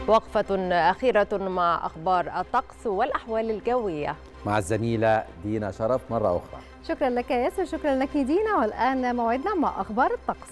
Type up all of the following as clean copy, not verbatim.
وقفة أخيرة مع أخبار الطقس والأحوال الجوية مع الزميلة دينا شرف مرة أخرى. شكرا لك ياسر، شكرا لك دينا. والآن موعدنا مع أخبار الطقس.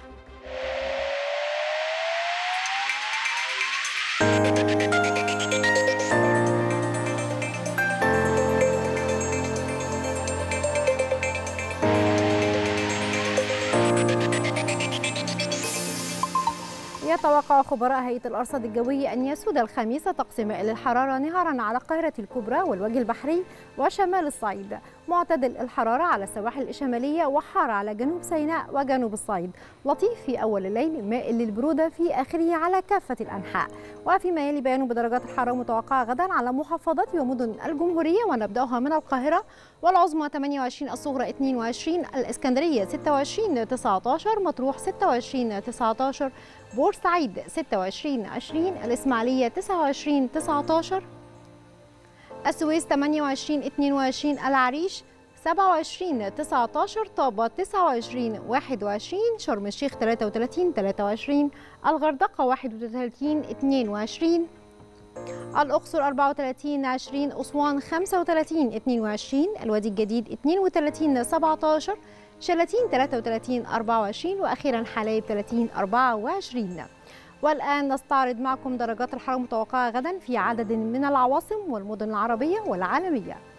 يتوقع خبراء هيئة الأرصاد الجوية أن يسود الخميس طقس مائل الحرارة نهارا على القاهرة الكبرى والوجه البحري وشمال الصعيد، معتدل الحرارة على السواحل الشمالية وحار على جنوب سيناء وجنوب الصعيد، لطيف في أول الليل مائل للبرودة في آخره على كافة الأنحاء. وفيما يلي بيان بدرجات الحرارة المتوقعة غدا على محافظات ومدن الجمهورية، ونبدأها من القاهرة والعظمى 28، الصغرى 22، الإسكندرية 26 19، مطروح 26 19، بورسعيد 26 20، الإسماعيلية 29 19، السويس 28 22، العريش 27 19، طابة 29 21، شرم الشيخ 33 23، الغردقة 31 22، الأقصر 34 20، أسوان 35 22، الوادي الجديد 32 17، شلاتين 33 24، وأخيرا حلايب 30 24. والآن نستعرض معكم درجات الحرارة المتوقعة غدا في عدد من العواصم والمدن العربية والعالمية.